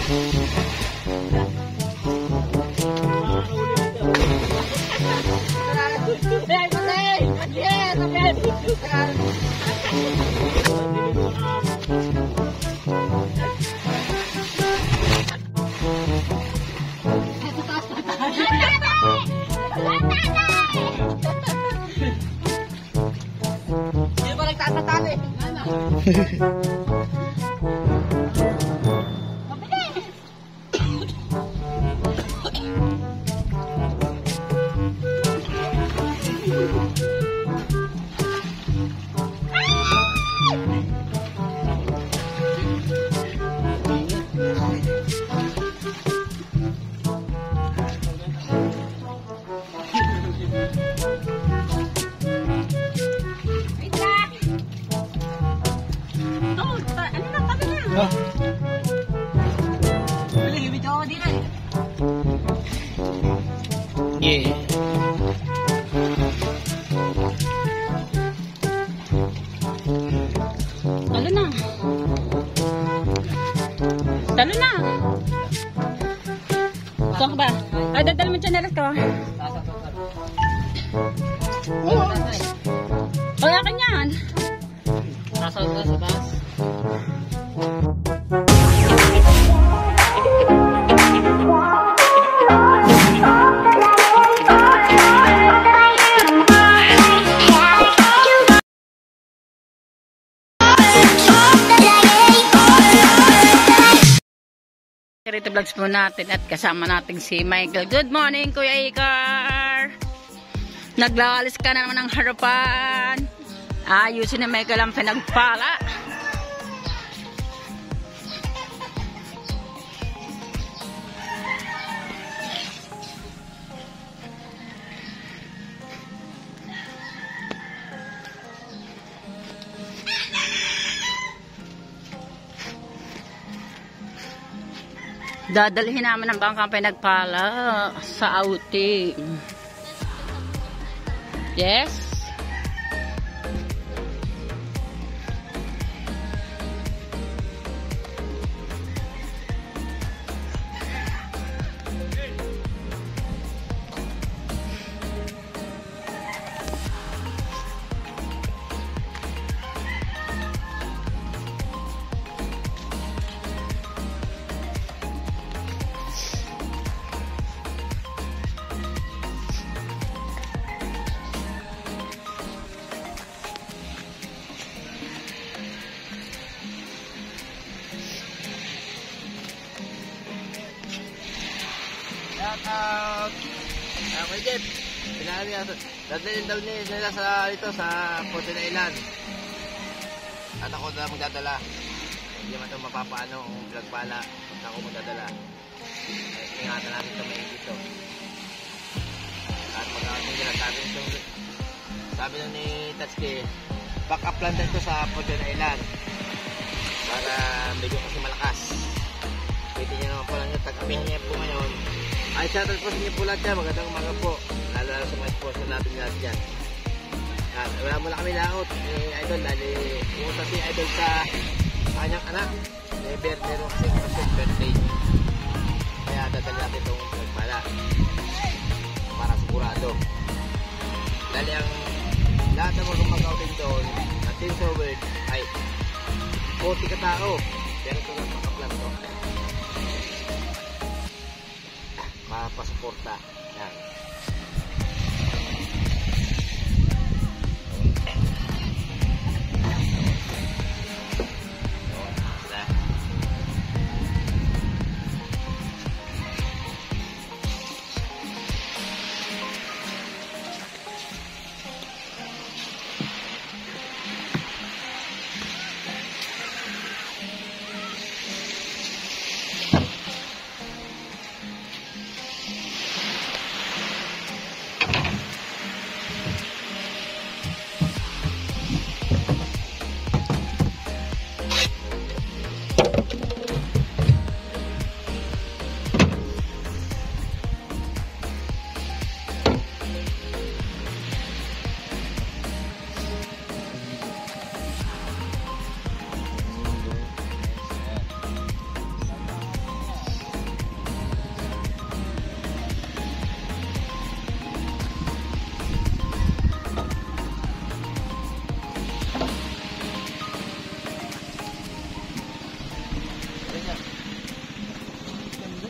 Sino ba nagtatatali? Yeah. Talo na. Talo na. Saan ka ba? Ay, dadal mo chanelas ko. Ay, akin yan. Nasa bas. Rito vlogs po natin at kasama natin si Michael. Good morning, Kuya Icar. Naglalis ka na naman ng harapan. Ayusin ni Michael ang pinagpala. Dadalhin namin ang bangkang pinagpala sa outing. Yes? Okay, Jeff. Pinahan niya. Dadalhin daw niya nila sa ito sa Puerto na Ilan. At ako na magdadala. Hindi man ito mapapaano kung pinagpala. At ako magdadala. Ingatan namin ito may dito. At mag-outing nila. Sabi na ni Tatsuki, back up lang dito sa Puerto na Ilan. Para medyo kasi malakas. Pwede niya naman pala niya. Tag-abihan niya po ngayon. Ay, shoutout po sa inyo po lahat dyan. Magandang umaga po. Lalo sa mga sponsor natin lahat dyan. Wala mo lang kami laot. Idol, dahil pumunta si Idol sa kanyang anak. Meron kasi birthday. Kaya dadali natin itong pala. Para sigurado. Dahil ang lahat ng mga mag-outing doon na Team Forward ay 40 katao. Pero ito lang makaplan to. Mapasuporta. Yan.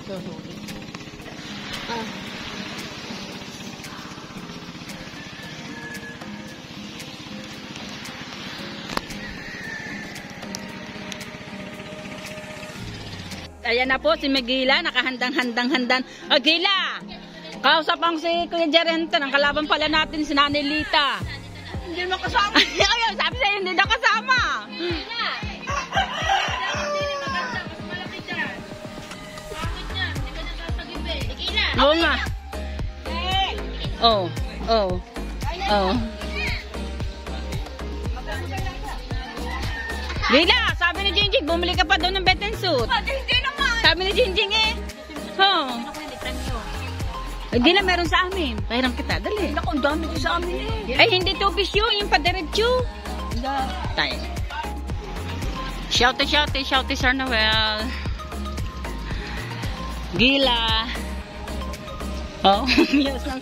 Ayan na po si Megila, nakahandang-handang-handang. O Gila, kausap ang si Kuya Jarento, ang kalaban pala natin si Nanay Lita. Hindi mo kasama. Ayun, sabi sa'yo, hindi na kasama. Oo nga. Oh, oh, oh. Gila, sabi ni Jingjing, bumili ka pa doon ng bed and suit. Hindi naman. Sabi ni Jingjing eh. Oh. Hindi na meron sa amin. Pahiram kita, dali. Naku, ang dami ko sa amin eh. Ay, hindi to fish yun, yung padiretso. Tayo. Shouty, Sir Noel. Gila. Oh, yes lang.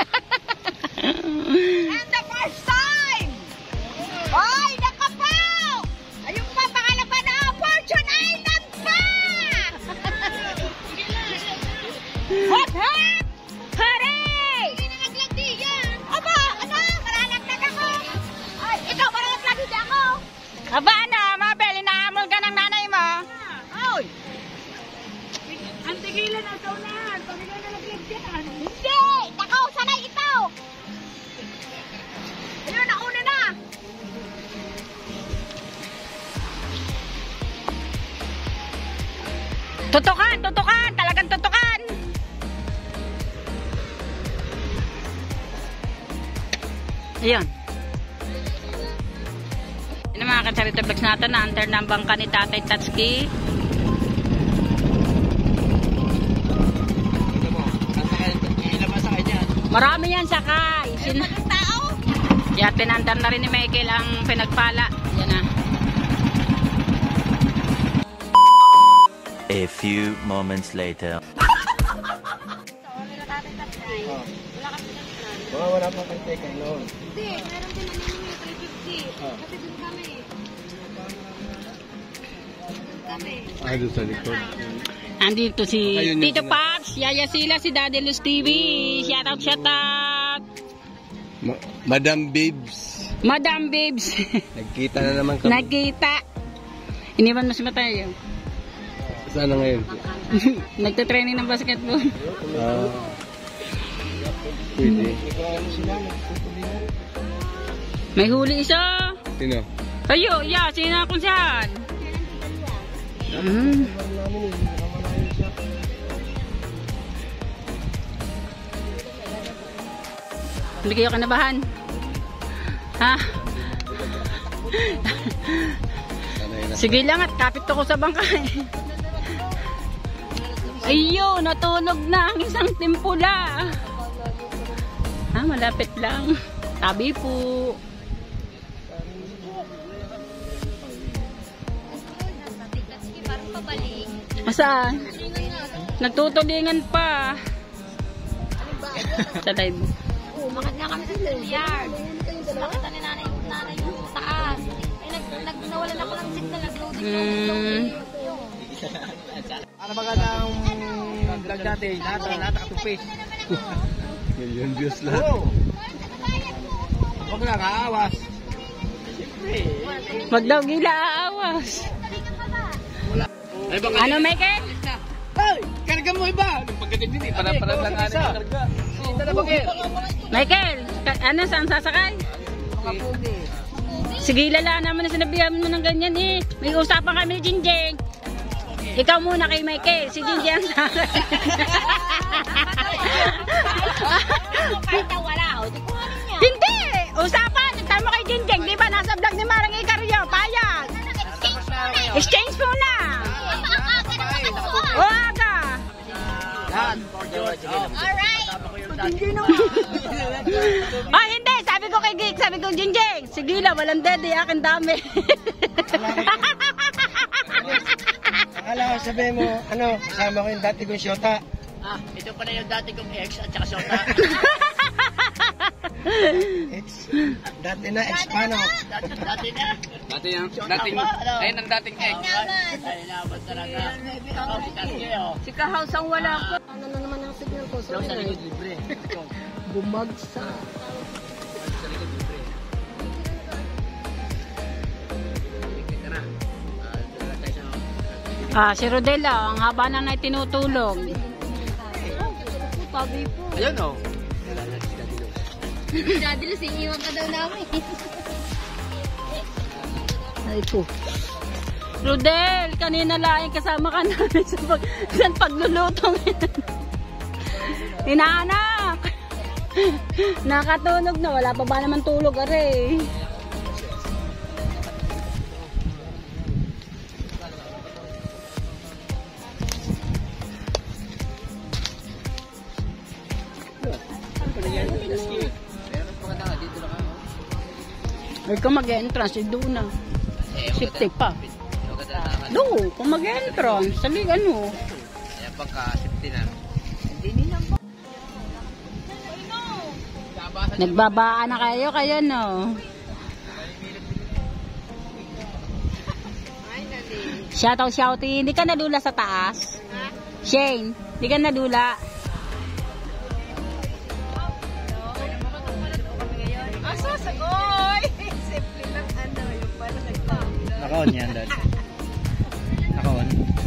And the first time! Ay, nakapaw! Ayun pa, pangalan pa na Fortune Island pa! Hot, hot! Hooray! Hindi na naglagdi yan! Aba, ano? Maralagdag ako! Ay, ikaw, maralagdag ako! Aba na, Mabel, inaamol ka ng nanay mo. Ay! Ang tigilan ang saunan! Pamigay na naglagyan! Hindi! Nakaw, sanay ito! Ayun, nauna na! Tutukan, talagang tutukan. Ayun. Yan ang mga katsarito vlogs natin na under ng bangka ni Tatay Tatsuki. Ilan sa kanya? Marami yan sakay. Tao? Yan, pinandar na rin ni Michael ang pinagpala. Yan na. A few moments later. Wala pa kang teka noon. Hindi, meron din naman yung 350. Kasi dun kami. Ay, doon sa likod. Andito si Ayun yung Tito Paps, Yaya Sila, si Daddy Luz TV. Shout out. Madam Babes. Madam Babes. Nagkita na naman kami. Nagkita. Iniwan mo si Matayo. Saan na ngayon? Nagte-training ng basketball. Pwede. May huli isa. Sino? Ayo, ya, sino kung saan? Hindi kayo kanabahan. Ha? Sige lang at kapit ko sa bangka. Ayun, natulog na ang isang timpula. Ah, malapit lang. Tabi po. Saan? Nagtutulingan pa. Sa live. Umakit na kami sa yard. Nakita ni nanay yung taas. Nawala na ko ng signal. Nag-loading. Ano ba ka ng vlog natin? Lahat nakatupis. Million views lang. Oo. Huwag lang, aawas. Wag daw gila aawas. Ay, baka Ano, Michael? ay, karga mo iba. Pagdating din, para lang nga na karga. Ito na bagay. Michael, ano, saan sasakay? Sige, lala naman na sinabihan mo ng ganyan eh. May usapan kami ni Jingjing. Ikaw muna kay Michael, si Jingjing ang sakay. Kahit na wala, di ko alam niya. Hindi! Usapan! Nagtama kay Jingjing, di ba? Nasa vlog ni Marang Icarrio, payag! Exchange muna! O, aga! Yan. Alright. Ah, hindi! Sabi ko kay Geek, sabi ko, Jingjing, sige lang, walang dede, akin dami. Akala ko sabihin mo, ano, kasama ko yung dati kong syota. Ito pa na yung dati kong ex at saka sota. Dati na Expano. Ayun ang dating ex. Si Kahaus ang wala ko. Ano na naman ang signal ko? Yung sa likod libre. Bumagsak. Si Rodela, ang haba na tinutulog. Sabi po. Ayun o. Daddy Luz, iiwan ka daw namin. Ay ko. Rodel, kanina lang kasama ka namin sa pagluluto. Inaanak. Nakatunog na, wala pa ba naman tulog are. Ay kung mag-entrance, doon na. Safety pa. Doon, kung mag-entrance, sabi ano. Kaya pagka-safety na. Nagbabaan na kayo no. Shout, hindi ka nadula sa taas? Shane, hindi ka nadula. Naka-on yan, Dad. Naka-on.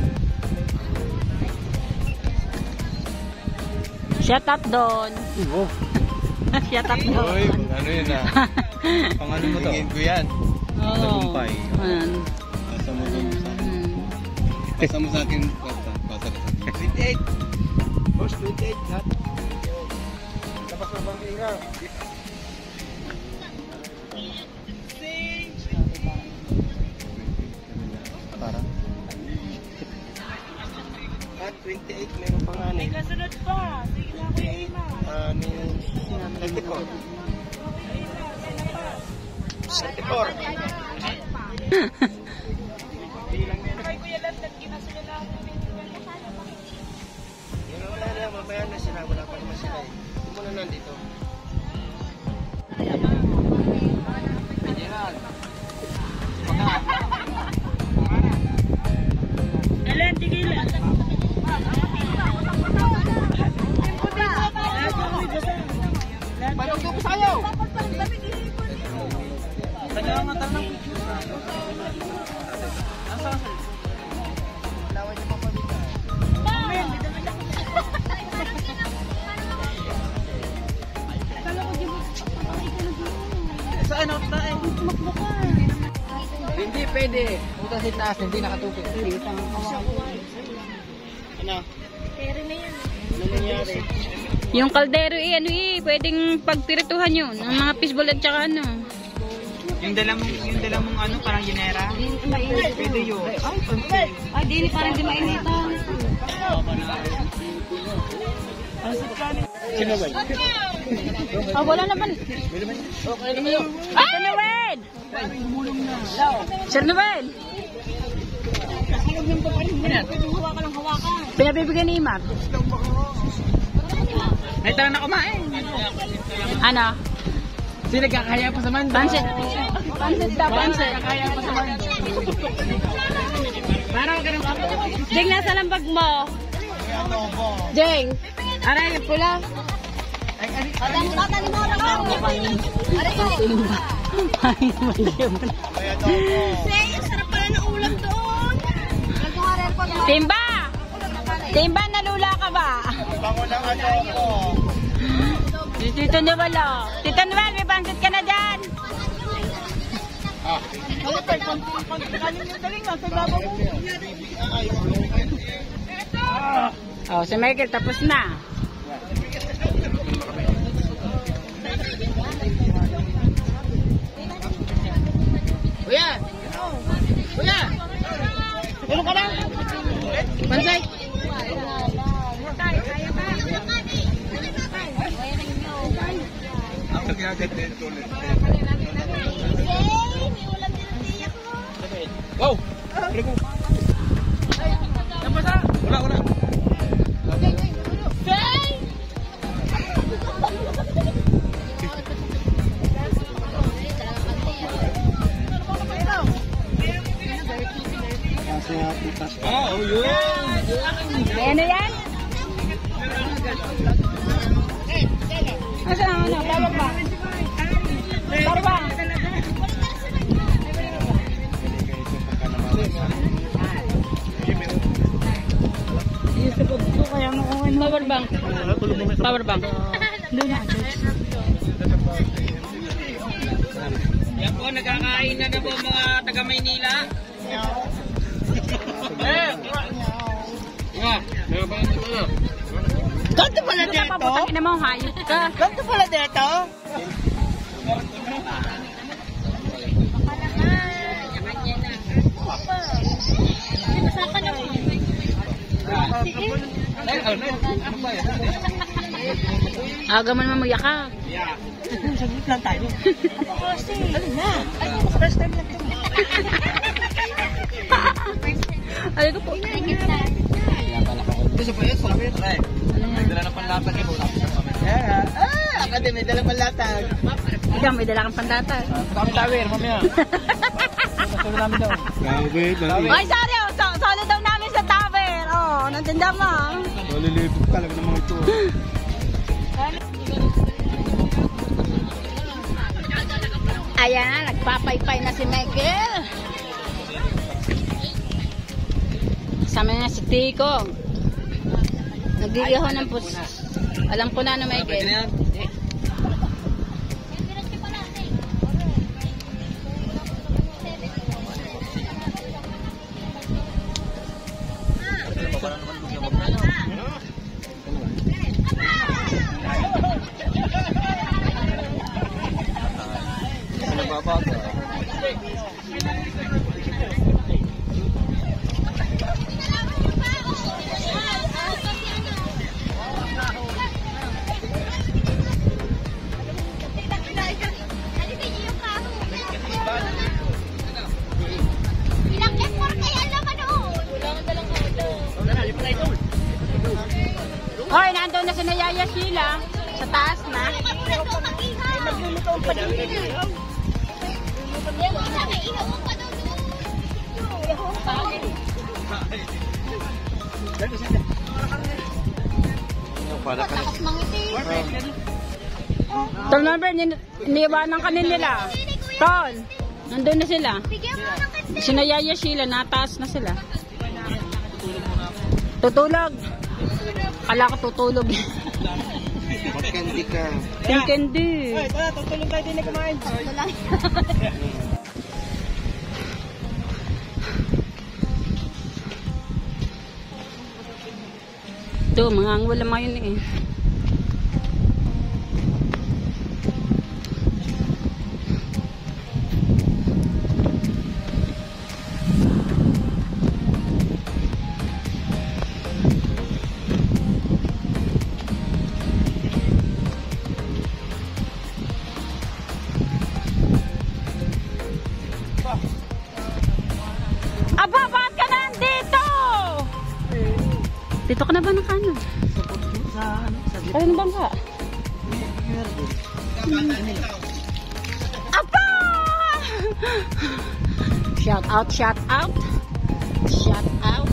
Shut up doon. Oo. Shut up doon. Uy, ano yun ah. Pang ano mo to? Tingin ko yan. Tagumpay. Pasa mo to. Pasa mo sa akin. Pasa ka sa akin. 28. Boss, 28. Lahat. Labas na bang inga? Para? At 28, meron pa nga eh. Kasunod pa. Sige na, Kuya Ima. 34. 34. Wala na, mabayan na sila. Wala pa naman sila eh. Kung muna nandito. Ellen, tigilan. Paano ko sa'yo? Kanya nga tanong. Lawan niyo pa pa dito. Saan ako tayo? Hindi pwede. Punta sa taas, hindi nakatupid. Ano? Kere na yan. Ano nangyari? Yung kaldero pwedeng pagpirituhan yun. Ang mga fishball at saka ano. Yung dala mong ano, parang ginera. Pwede yun. Ay, di parang di mainitan. Sino ba? Wala naman. Sir Noel! Sir Noel! Pinabibigyan ni Imar. May tara na kumain. Ano? Sino kakaya pa sa mando? Pansit. Pansit daw, pansit. Kakaya pa sa mando. Parang ganun ka. Jeng, nasa lambag mo. Jeng. Aray, pula. Sarap pala ng ulam doon. Timba! Timba, nalula ka ba? Bango ng adobo. Tito Noel, oh. Tito Noel, may pansit ka na dyan. Oh, si Michael, tapos na. Kuya! Kuya! Tulong ka na! Pansay! Ang ginagad dito ulit. Wow! Wala. Ay, ano yan? Asa ang ano? Power bank. Power bank. Power bank. Power bank. Yan po, nagkakain na po mga taga Maynila. Ganto pala dito? Putang ina mo, hayop ka. Ganto pala dito? Aga man mamuya ka. Saglit lang tayo. Ano na? First time lang ito. Ay ko po. Gusto pa yun, sabi. May dala ng panlatag ito. Ako din, may dala ng panlatag. Ikaw, may dala kang pandatag. Kami tower, mamaya. Tulog namin daw. Ay, sorry, oh. Solo daw namin sa tower. Oh, nantinda mo. Malilibig talaga ng mga ito. Ayan, nagpapaypay na si Michael. Sama na si Tico. Nagigiho ng pus. Alam ko na Michael. Hoy, nandun na si Nayaya Sheila. Sa taas na. Magluluto pa din. May ihawang pa daw doon. Ihawang pa. Takot mangiti. Tol number, iniwanan ka nila. Tol, nandun na sila. Bigyan mo ng kasi. Si Nayaya Sheila, nataas na sila. Tutulog. Kala ko tutulog. Magkandi ka. Kendi. Ay, tara, tutulong tayo din na kumain. Ito, mga angwala mga yun eh. Aba, bakit ka nandito? Dito ka na ba ng kanan? Ano na bangka? Aba! Shout out, shout out. Shout out.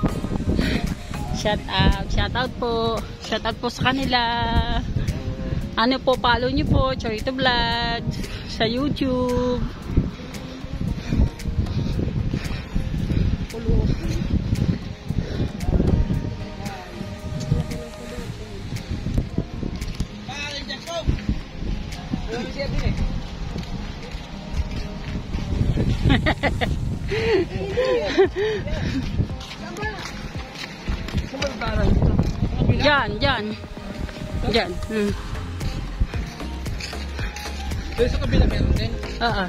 Shout out, shout out po. Shout out po sa kanila. Ano po, follow nyo po, Choyto Vlog sa YouTube. Diyan, diyan. Diyan. Doon sa kabila meron din. Oo.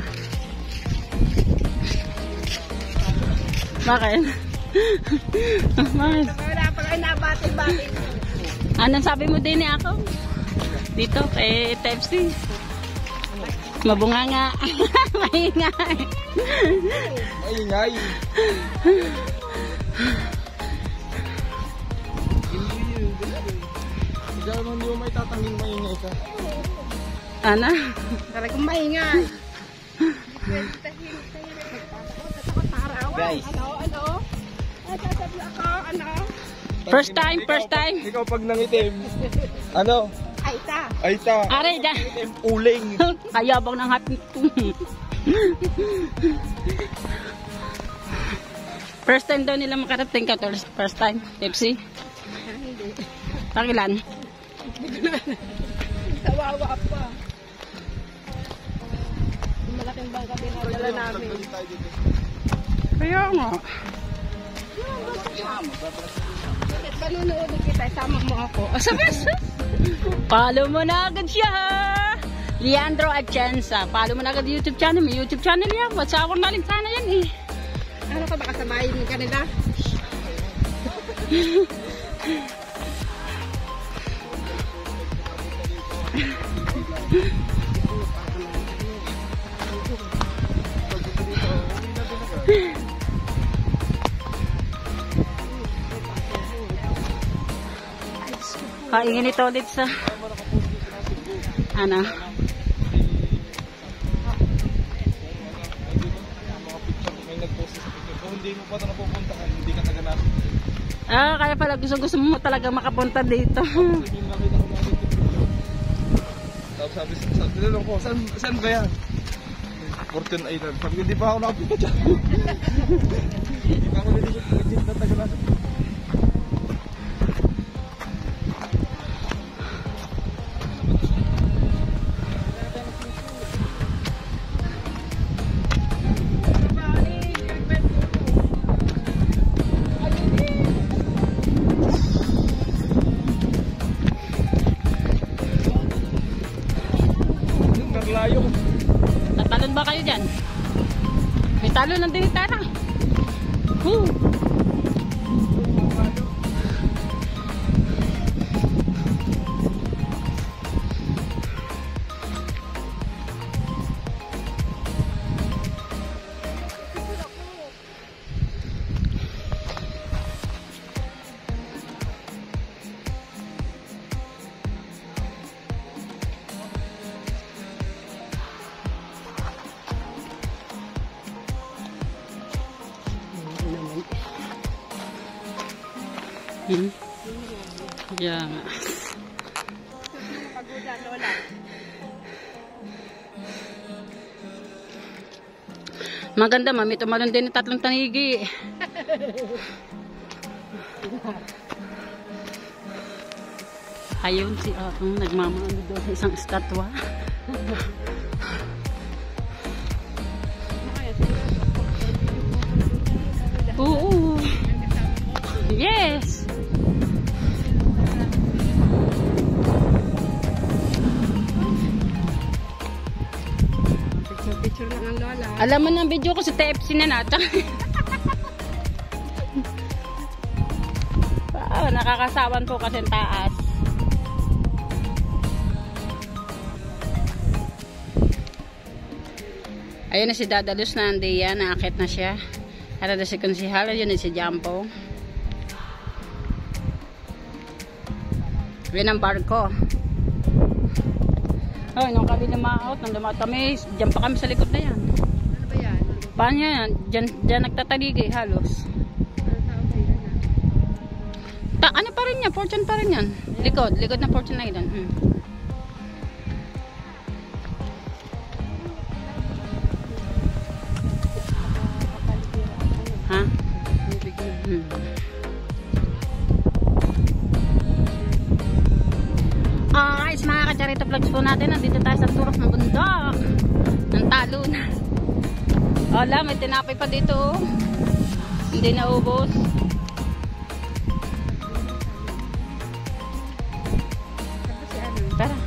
Bakit? Bakit? Wala pa kayo nabatin-batin. Anong sabi mo din ako? Dito kay Tepsi. Mabunga nga. Maingay. Maingay. Hindi naman hindi mo may tatanging maingay ka. Ano? Talagang maingay. Guys. Ano? Sasabi ako, ano? First time. Ikaw pag nangitim. Ano? Aita. Are, dyan. Uling. Kayabang ng hating ito. First time daw nila makarating ka. First time. Pepsi? Hindi. Pakilan? Kawawa pa. Malaking bangka pinadala namin. Kaya nga. Panunood kita, sama mo ako. Asabas! Follow mo na agad siya, ha? Leandro Atienza. Follow mo na agad YouTube channel. May YouTube channel yan. What's our naling sana yan, eh. Ano ka, baka samayin ka nila? Kaingin ito ulit sa ano? Hindi mo pa ito napupuntahan, hindi ka taganap. Kaya pala gusto mo talaga makapunta dito. Tapos sabi ko, saan ba yan? Fortune Island. Sabi ko, hindi pa ako nakapunta dyan. Hindi pa ako nililigit na taganap. Tatalon ba kayo dyan? May talon ng dinitara. Woo! Yeah. Maganda, mami. Tumalon din yung 3 tanigi. Ayun si Atong nagmamano doon sa isang estatwa. Oo. Yes. Picture lang ang lola. Alam mo ng video ko sa TFC na nata. Nakakasawan po kasi taas. Ayun na si Dadalus na Andia, naakit na siya. At na si Konsihal, yun na si Jampo. Yun ang barko. Oh, nung kami lumaot, nung lumaot kami, dyan pa kami sa likod na yan. Ano ba yan? Paano yan? Dyan nagtatagigay halos. Ano pa rin yan? Fortune pa rin yan. Likod na Fortune Island. Ha? Guys, mga kacharito vlogs po natin. Nandito tayo sa turok ng bundok. Ng talon. Wala, may tinapay pa dito. Hindi naubos. Tara.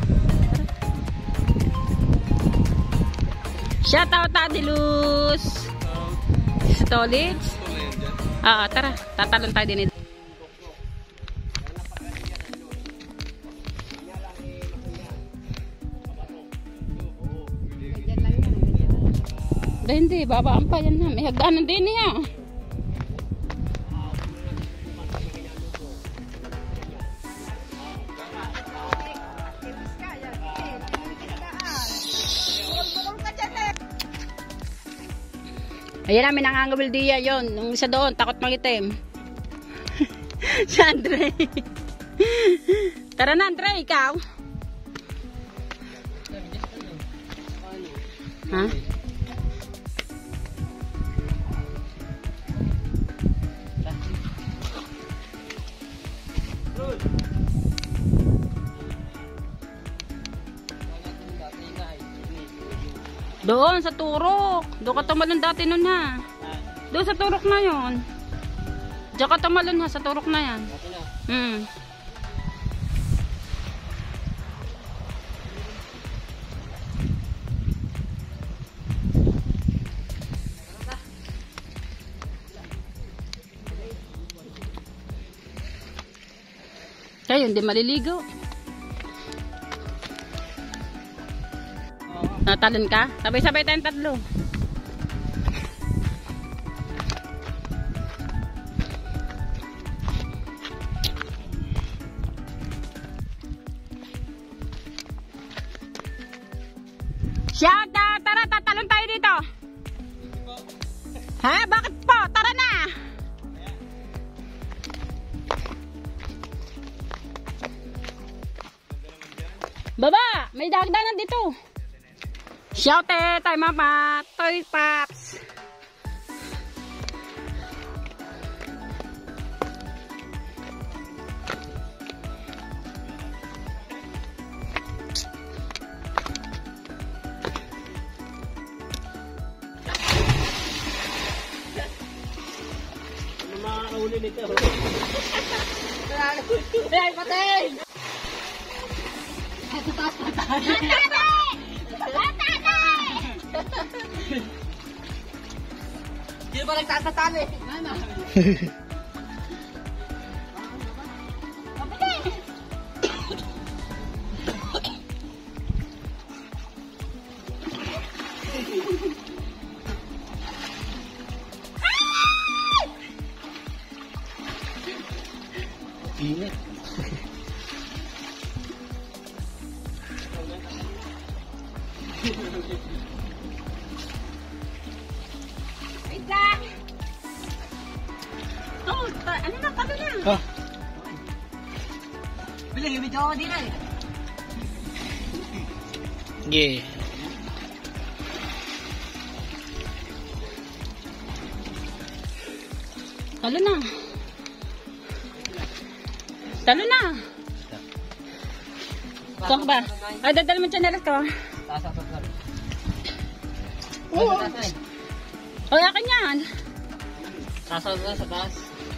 Shout out Tadilus. Stolage. Tara. Tatalon tayo din ito. Hindi, babaan pa yan na. May hagdanan din niya. Ayan namin ang angawil diya yon. Nung isa doon, takot magitim. Si Andre. Tara na, Andre, ikaw. Ha? Doon sa turok. Doon ka tumalon dati nun ha. Doon sa turok na yon. Diyan ka tumalon ha sa turok na yan. Kayo hindi maliligo. Natalon ka? Sabay-sabay tayong tatlo. Shout out! Tara, tatalon tayo dito. Ha? Bakit po? Tara na! Baba! May dagdanan dito. Shout out tayo mama! Toy Pops! Ano makakauli nito? Hey, patay! Hindi ba nagtatatali? Init. Wait lang! Oh, ano na? Pado na? Ah. Bilang, ibig ako din eh. Yeah. Talo na. Talo na. Saan ka ba? Ay, dadal mo chanelas ko. Taas. Oo. O, akin yan. Taas sa taas.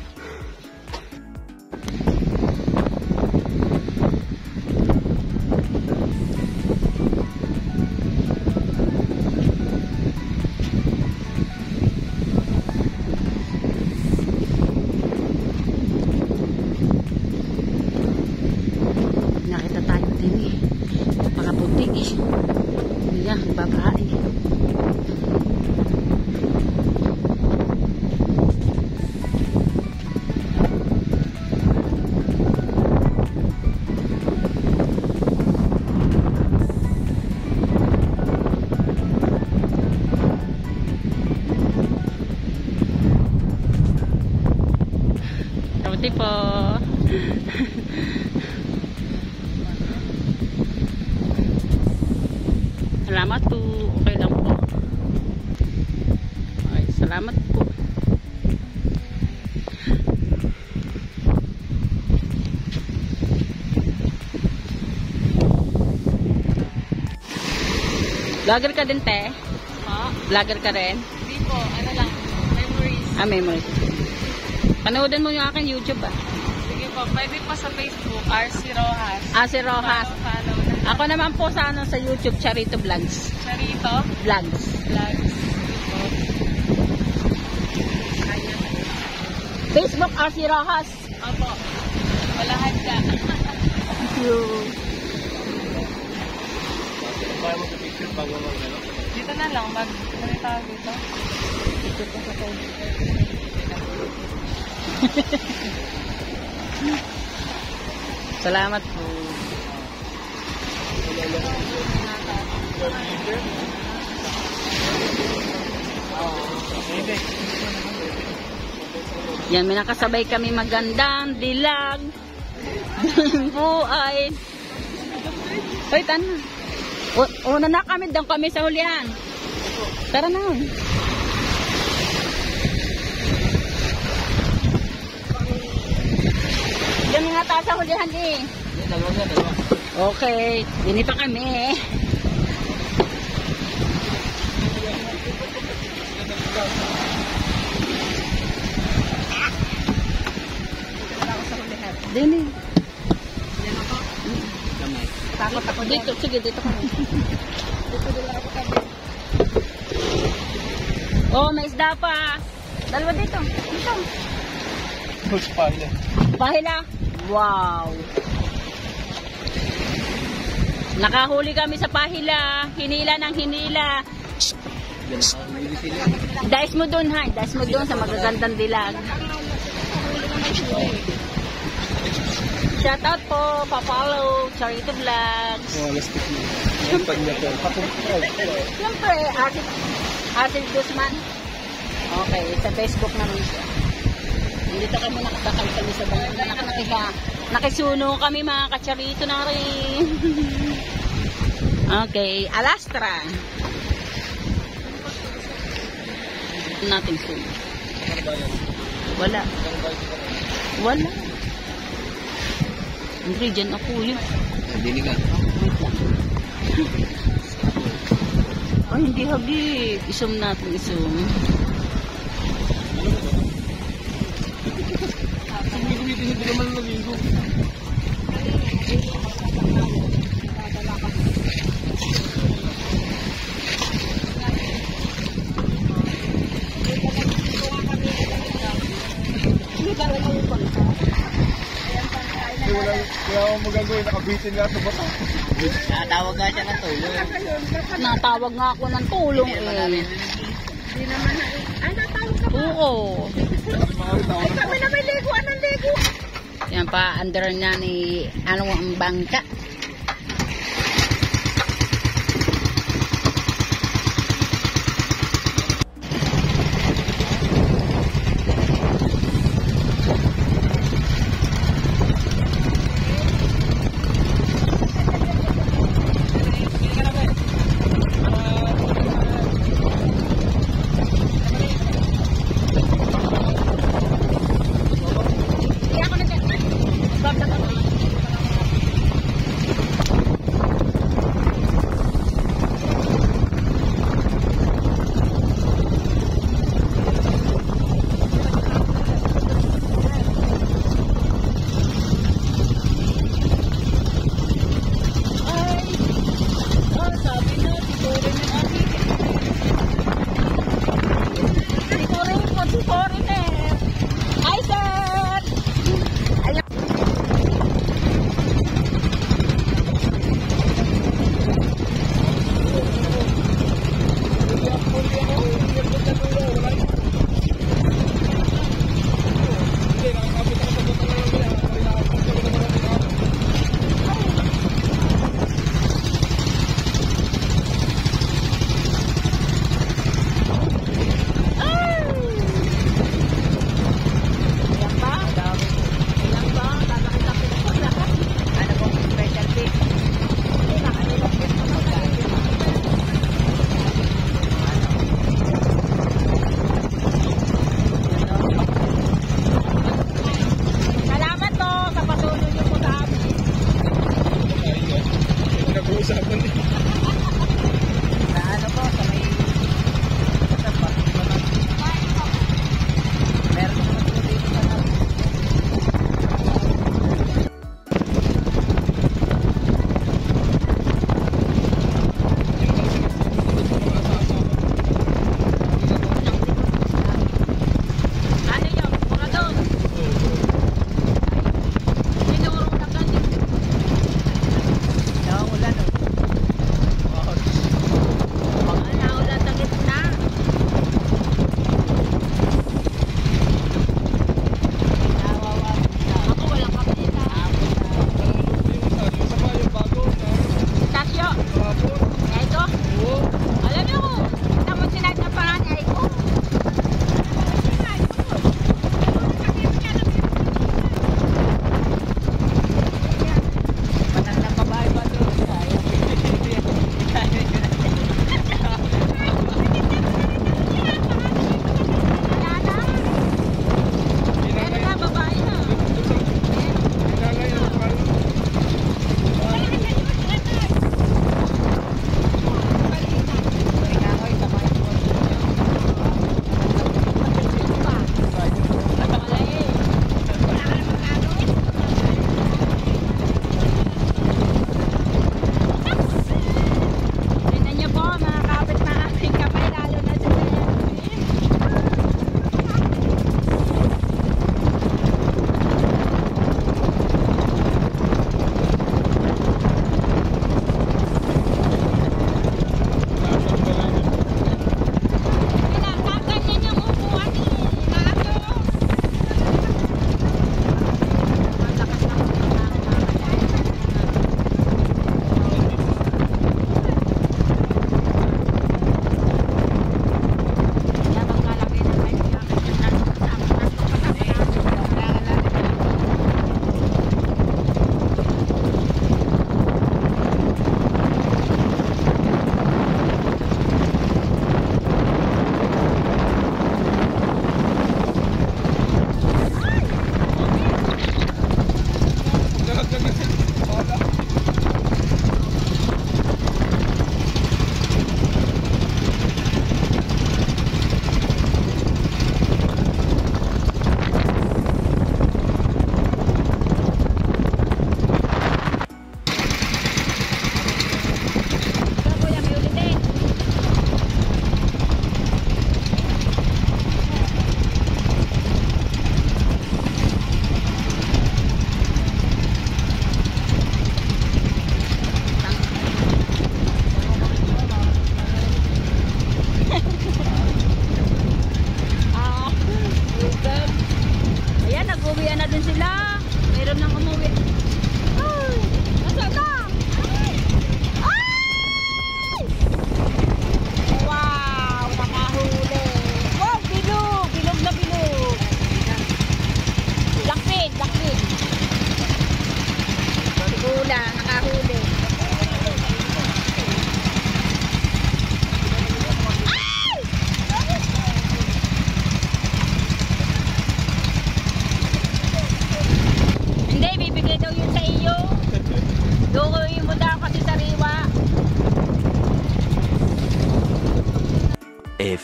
Nakita tayo din eh. Napakaputi eh. Yan, babae. Kaputi po. Salamat po. Okay lang po. Okay, salamat po. Vlogger ka din, te? Vlogger ka rin? Hindi po, ano lang, memories. Memories. Panoodin mo yung aking YouTube ah. Sige po, pwede po sa Facebook, RC Rojas. Si Rojas. Follow na. Ako naman po sa sa YouTube, Charito Vlogs. Charito, Vlogs. vlogs. Facebook, RC Rojas. Opo, walahan ka. Thank you. Kaya mo sa picture bago mag-ano? Dito na lang, mag-tawag dito. Salamat po. Yan, may nakasabay kami magandang dilag. Buhay. Hoy, tana. Una na kami, doon kami sa hulihan. Tara na. Diyan nga tayo sa hulihan eh. Okay, dini pa kami. Dini. Takot ako dito. Sige, dito kami. Oh, may isda pa. Dalawa dito. Dito. Pahila. Wow. Nakahuli kami sa pahila. Hinila ng hinila. Dais mo doon, ha? Dais mo doon sa magagandang dilag. Shout out po, pa-follow, Charito Vlogs. Siyempre, Ate Guzman. Okay, sa Facebook naman siya. Dito kami nakasakay kami sa bangka. Nakisuno kami mga kacharito na rin. Okay, Alastra. Natin suno. Wala. Wala. Ingredient ako yun. Dini ka. Ay, hindi habib. Isum natin, isum. Hindi naman naligo. Kaya ako magagawin, nakabitin nga sa bata. Natawag nga siya ng tulong. Natawag nga ako ng tulong eh. Hindi naman na eh. Ay, natawag ka pa. Oo. Ay, kami na may ligo. Anong ligo? Yan pa, under niya ni ano ang bangka.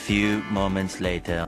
few moments later.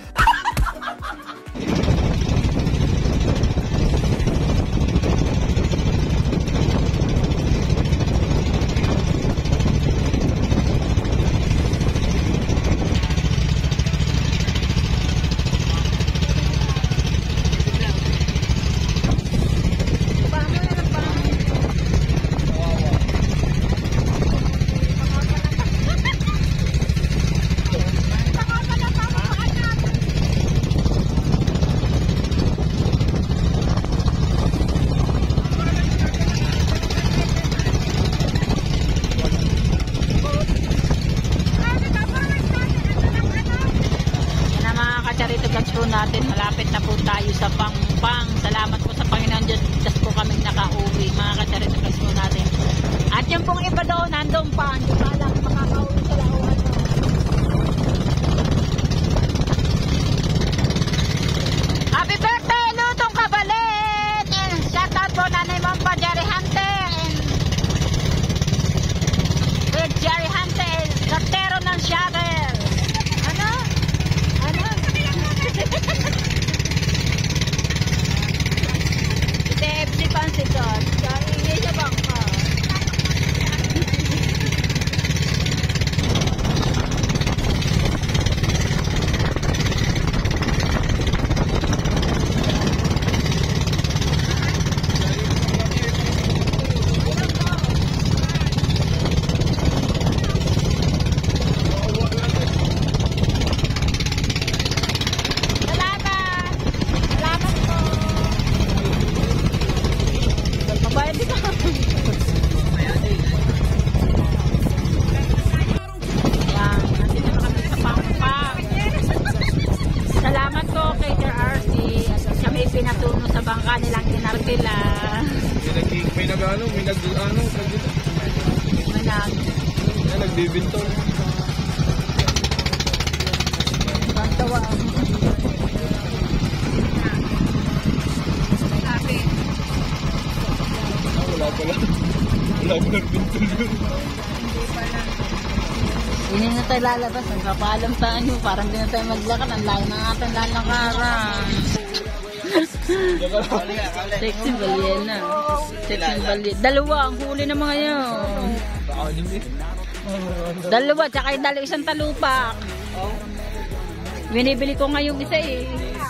Charito Vlogs po natin, malapit na po tayo sa Pangpang. Salamat po sa Panginoon Diyos, just po kaming nakauwi mga ka-Charito Vlogs po natin. At yung pong iba doon, nandun pa, hindi pa lang makakauwi sila o ano. Happy birthday, Lutong Kabalit! And shout out po nanay mo pa, Jerry Hunter. And Jerry Hunter, Gatero ng Shatter. Ano? TFC Pansitot. Hindi siya bangka. Pinatuno sa bangka nilang inarkila. May nag-ano, nagbibinto. Bantawa. Wala pala binto doon. Hindi na tayo lalabas. Ang kapalam tayo. Parang hindi na tayo maglakad. Ang layo na ating lalakaran. Sexy Balyena. Sexy Balyena. Dalawa ang huli ng mga yun. Dalawa, tsaka yung isang talupak. Binibili ko ngayong isa eh.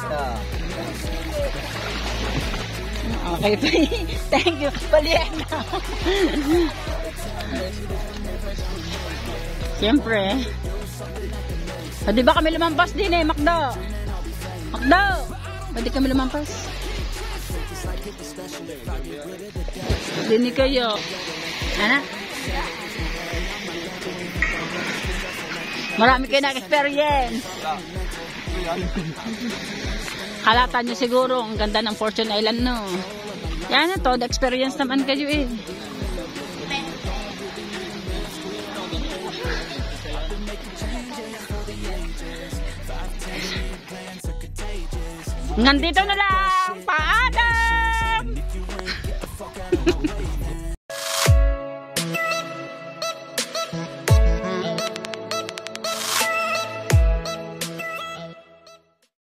Okay pa eh. Thank you, Balyena. Siyempre. O, di ba kami lumampas din eh, Macdo? Macdo! Pwede kami lumampas. Dini kayo. Ano? Marami kayo na-experience. Halata nyo siguro, ang ganda ng Fortune Island, no? Yan na to, experience naman kayo eh. Nandito na lang. Paalam!